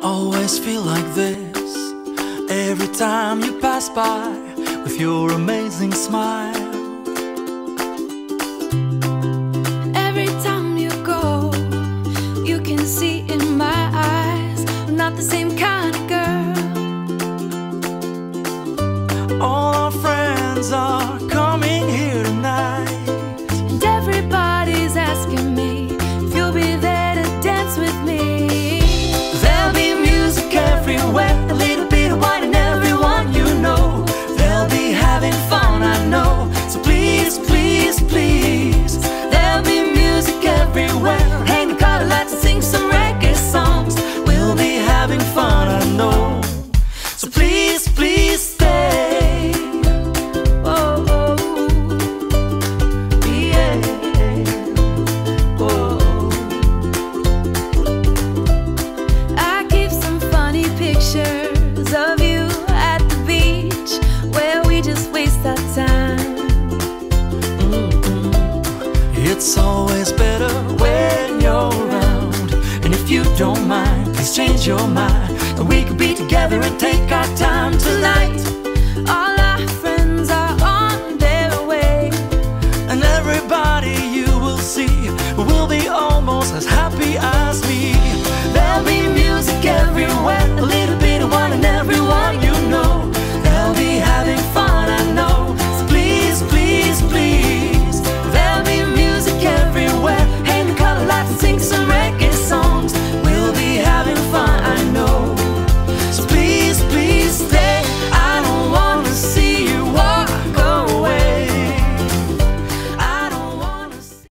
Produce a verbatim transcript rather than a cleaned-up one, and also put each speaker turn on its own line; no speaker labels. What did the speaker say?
always feel like this every time you pass by with your amazing smile.
Every time you go, you can see in my eyes I'm not the same kind of girl.
All our friends are coming here tonight,
and everybody's asking me if you'll be there to dance with me.
There'll be music everywhere, a little bit of wine and everyone you know. They'll be having fun, I know. So please, please, please. There'll be music everywhere. Hang the color lights and sing some reggae songs. We'll be having fun, I know. So please, please stay. Oh, oh, yeah. Oh.
I keep some funny pictures of you at the beach where we just waste our time.
Mm-mm. It's always better when you're around, and if you don't mind, please change your mind, and we could be together and take our time tonight.
All our friends are on their way,
And everybody you will see will be almost as happy as